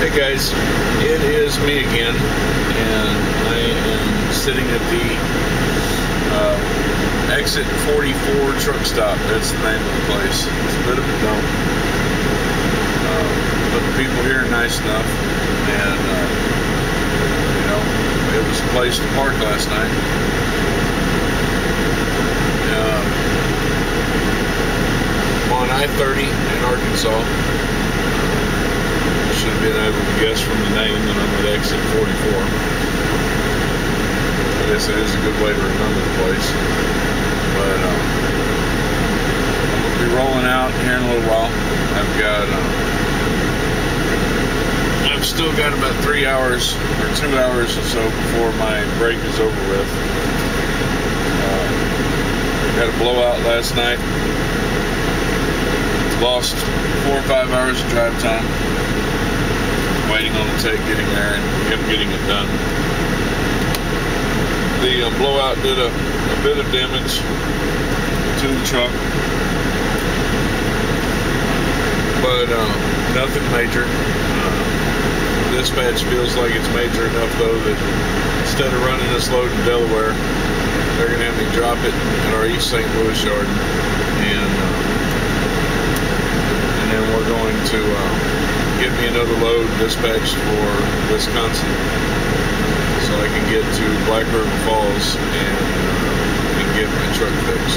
Hey guys, it is me again, and I am sitting at the exit 44 truck stop. That's the name of the place. It's a bit of a dump, but the people here are nice enough, and you know, it was a place to park last night. I'm on I-30 in Arkansas. Should have been able to guess from the name that I'm at exit 44. I guess it is a good way to remember the place. But I'm going to be rolling out here in a little while. I've still got about 3 hours or 2 hours or so before my break is over with. Had a blowout last night. Lost 4 or 5 hours of drive time waiting on the tech getting there and him getting it done. The blowout did a bit of damage to the truck, but nothing major. Dispatch feels like it's major enough though that instead of running this load in Delaware, they're going to have me drop it at our East St. Louis yard, and then we're going to get me another load dispatched for Wisconsin so I can get to Black River Falls and get my truck fixed.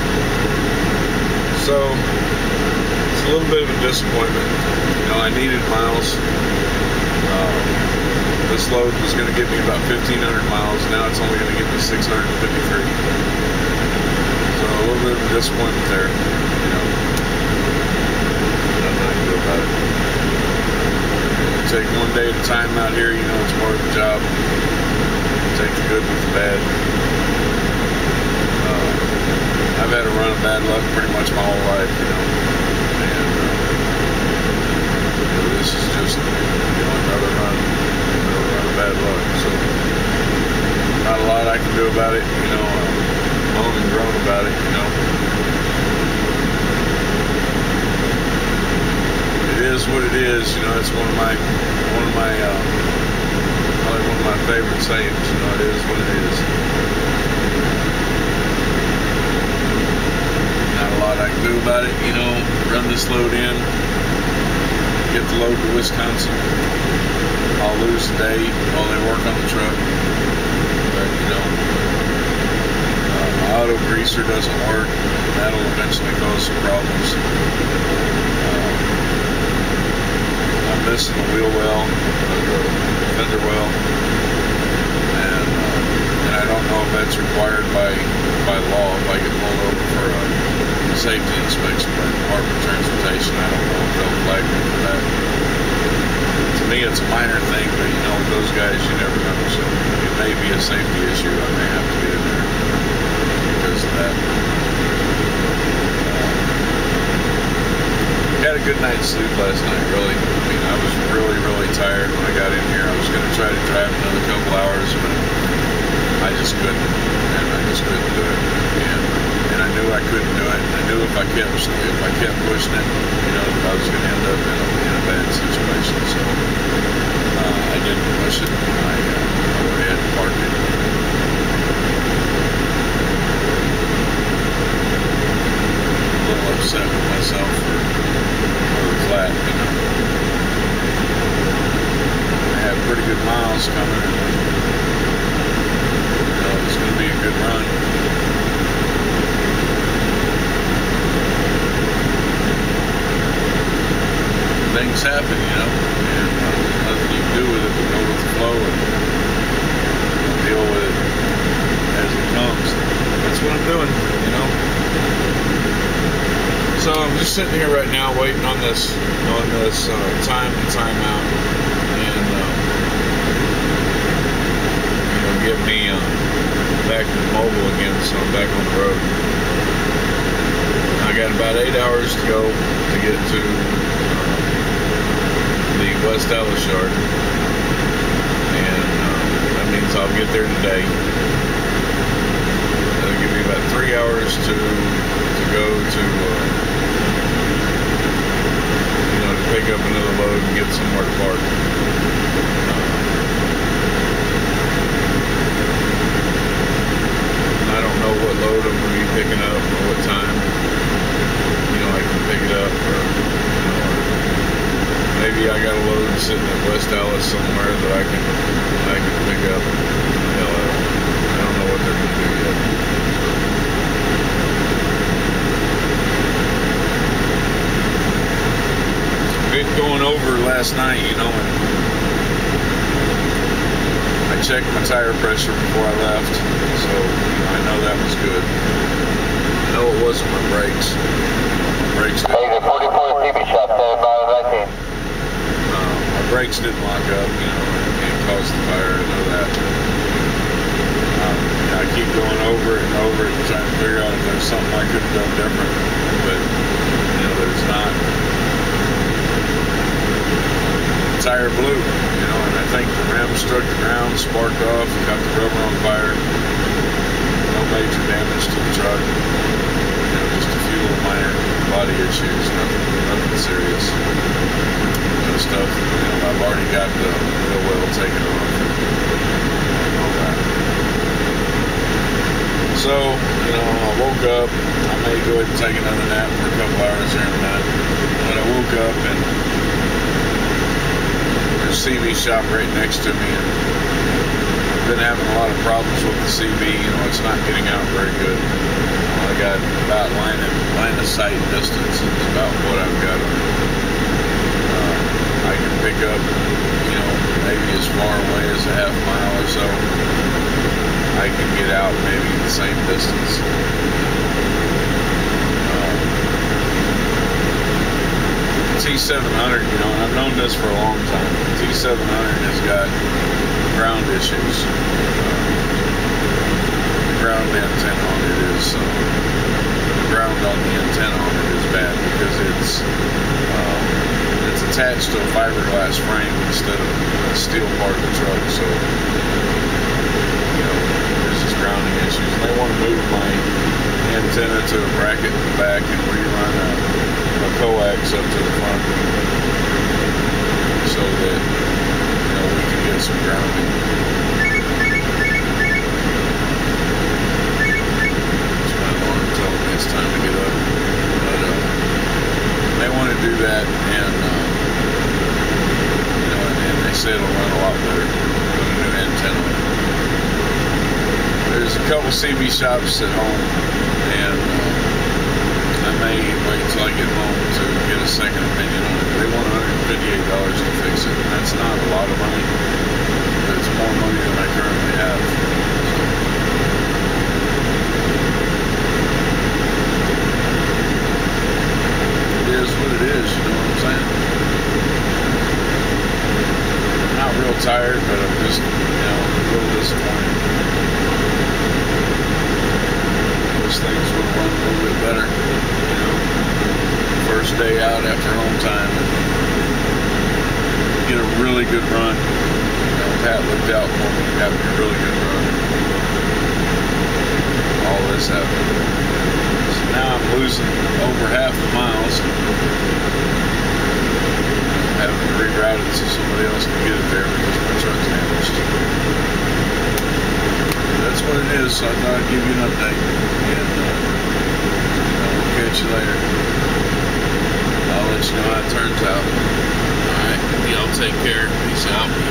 So it's a little bit of a disappointment. You know, I needed miles. This load was going to get me about 1,500 miles. Now it's only going to get me 653. So a little bit of a disappointment there. You know, nothing I can do about it. Take one day at a time out here. You know, it's part of the job. Take the good with the bad. I've had a run of bad luck pretty much my whole life, you know, and you know, this is just, you know, another run of bad luck. So not a lot I can do about it, you know. Moan and groan about it, you know. It is what it is, you know. It's one of my probably one of my favorite sayings, you know. It is what it is. Not a lot I can do about it, you know. Run this load in, get the load to Wisconsin. I'll lose a day while they work on the truck, but you know, my auto greaser doesn't work. That'll eventually cause some problems. I'm missing the wheel well, the fender well, and I don't know if that's required by law. If I get pulled over for a safety inspection by the Department of Transportation, I don't know if they'll flag me for that. To me, it's a minor thing, but you know, with those guys, you never know. So it may be a safety issue. I may have to get in there because of that. Had a good night's sleep last night, really. I mean, I was really, really tired when I got in here. I was going to try to drive another couple hours, but I just couldn't. And I just couldn't do it. And I knew I couldn't do it. I knew if I kept pushing it, you know, I was going to end up in a bad situation. So I didn't push it. I went ahead and parked it. A little upset with myself for the flat, you know. I had pretty good miles coming. You know, it's going to be a good run. Things happen, you know, and nothing you can do with it but go with the flow and deal with it as it comes. That's what I'm doing, you know. So I'm just sitting here right now waiting on this time and time out, and you know, get me back to mobile again, so I'm back on the road. I got about 8 hours to go to get to the West Dallas yard, and that means I'll get there today. That'll give me about 3 hours to go to you know, to pick up another load and get somewhere to park. sitting in West Dallas somewhere that I can pick up. Hell, I don't know what they're going to do yet. Been going over last night, you know, and I checked my tire pressure before I left, so I know that was good. I know it wasn't my brakes. My brakes didn't. My brakes didn't lock up, you know, and cause the fire. I know that. I keep going over it and over it, trying to figure out if there's something I could have done different, but you know, there's not. The tire blew, you know, and I think the rim struck the ground, sparked off, got the rubber on fire. No major damage to the truck. You know, just a few little minor body issues, nothing serious. No stuff, you know, I've already got the wheel well taken off and all that. So, you know, I woke up. I may go ahead and take another nap for a couple hours here in a minute. But I woke up and there's a CV shop right next to me, and I've been having a lot of problems with the CV. You know, it's not getting out very good. I got about line of sight distance is about what I've got on it. I can pick up, you know, maybe as far away as a half mile or so. I can get out maybe the same distance. T700, you know, and I've known this for a long time. T700 has got ground issues. The ground antenna on it is, the ground on the antenna on it is bad because it's attached to a fiberglass frame instead of a steel part of the truck. So, you know, there's just grounding issues. And they want to move my antenna to a bracket in the back and rerun a coax up to the front so that, you know, we can get some grounding. It's my alarm telling me it's time to get up. But they want to do that, and you know, and they say it'll run a lot better with a new antenna. There's a couple CV shops at home, and I may wait until I get home to get a second opinion on it. They want $158 to fix it. That's not a lot of money, but it's more money than I currently have. It is what it is, you know what I'm saying? I'm not real tired, but I'm just, you know, a little disappointed. Those things would run a little bit better, you know. First day out after home time, get a really good run. You know, Pat looked out for me, having a really good run. All this happened. So now I'm losing over half the miles. Having to reroute it so somebody else can get it there because my truck's damaged. That's what it is, so I thought I'd give you an update. And we'll catch you later. I'll let you know how it turns out. Alright, y'all take care. Peace out.